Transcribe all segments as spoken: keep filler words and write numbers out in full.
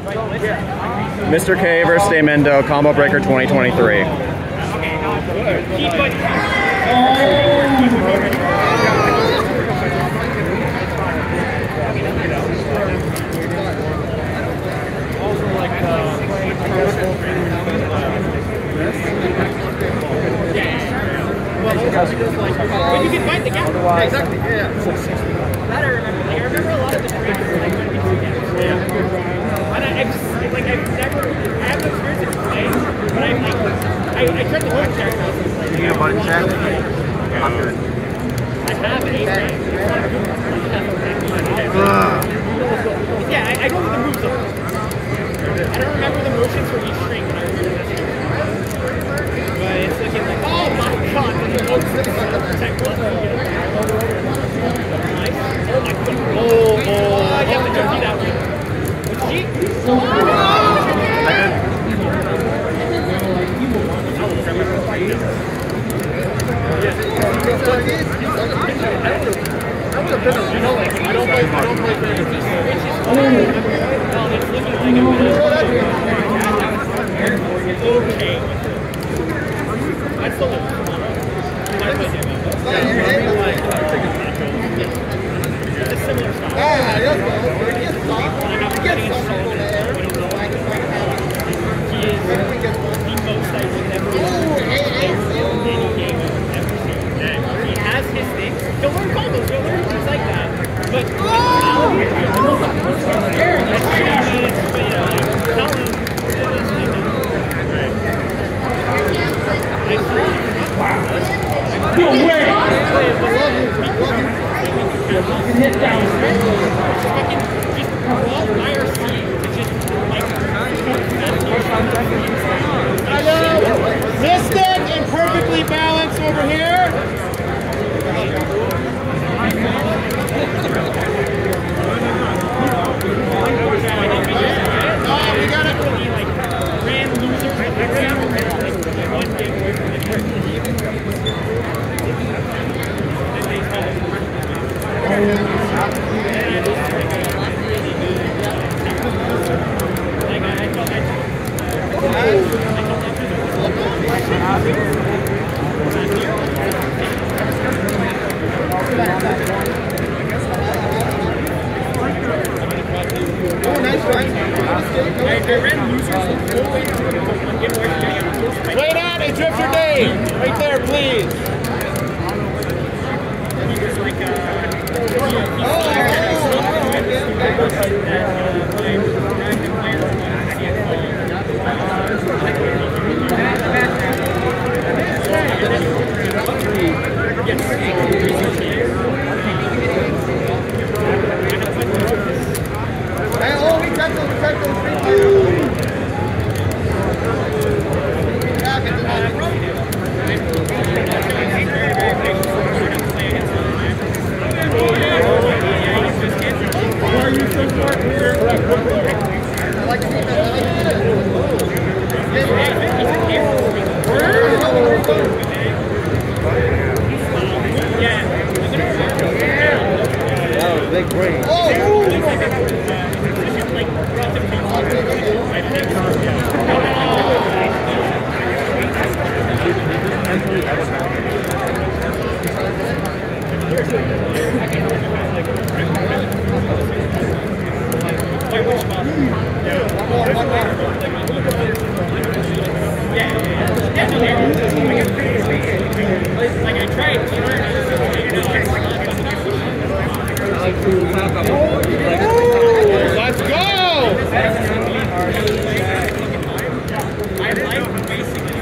Mister K versus Daymendou, Combo Breaker twenty twenty-three. But you can find the gap. Yeah, exactly. Yeah. That I remember. Like, I remember a lot of the tricks like when we took gaps. Yeah. And I, I just like I've never I have no experience in play, but I'm like I I tried the button check. You need a button check? I'm good. I have a rank. Yeah, I, I go with the moves though. I don't remember the motions for each string, but I remember this. But it's looking like, oh my god, the looks like protect button. Nice. Oh my god. Oh, oh, you have to jump that way. What's she? Oh! I don't play, I don't play fantasy. It's looking like okay. I still do. It's a similar style. Ah, yes, he is the most I would ever in any game I've ever seen. He has his things. He'll learn combos, he'll learn things like that. But oh! No way! Hit down. Mystic and perfectly balanced over here. Oh, we got it. Ran losers. One game away from the Straight on and drifter Dave. Right there, please. Big brain. Oh! Like I tried to learn Let's go! I like basically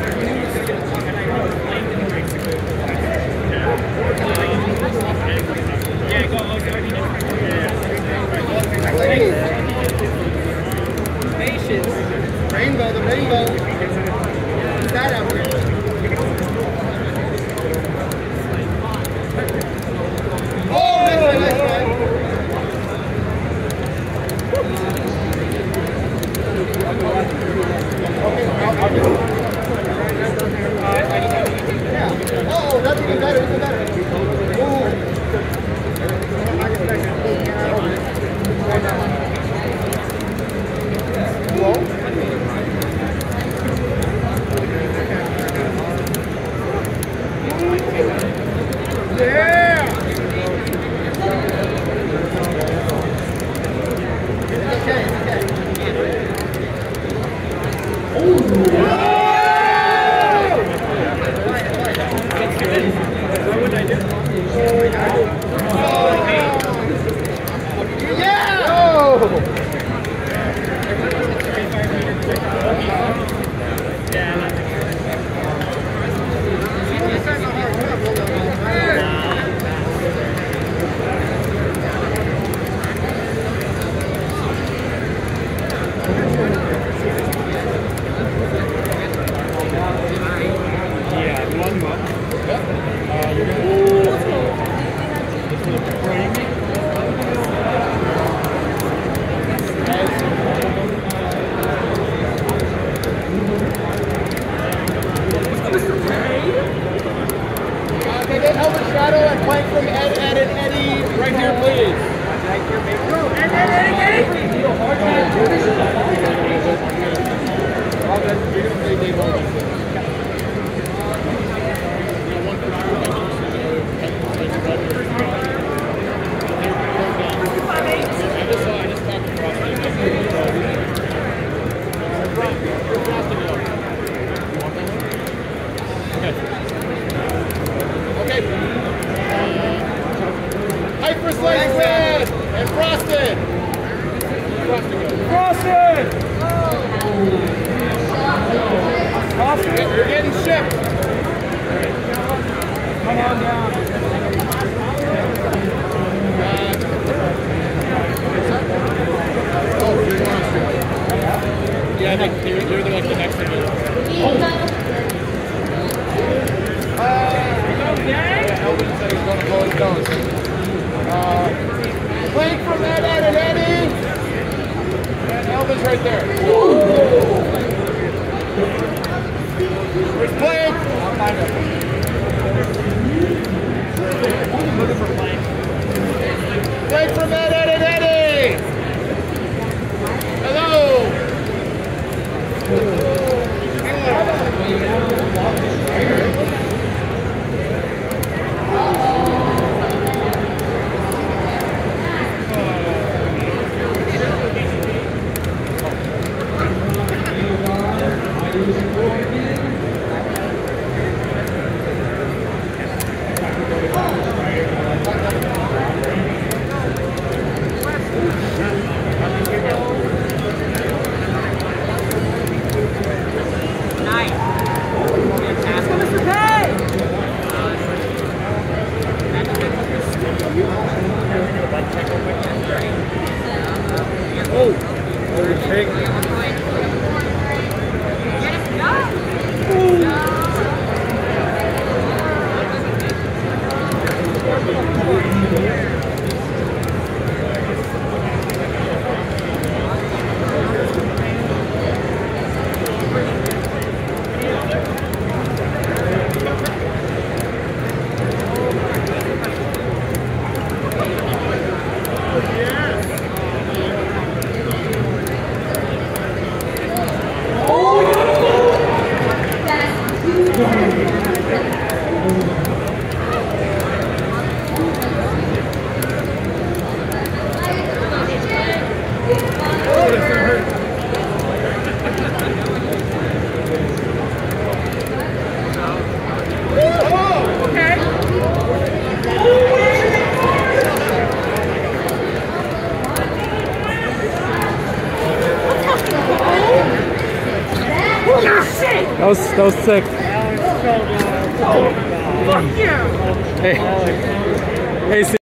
yeah, go patience. Rainbow, the rainbow. What's that out here? Oh, nice, nice, nice. Yeah. Oh, that's even better, even better. Ooh. You're getting shipped. Come on down. Yeah, they, they're, they're like the next thing. Uh, yeah, Elvin said he's going to blow his nose. Uh, Blake from that end, and Eddie. And Elvin's right there. Where's Blake? I'll find him. Blake from that end, and Eddie. Hello. That was, that was sick. Fuck you! Hey. Hey,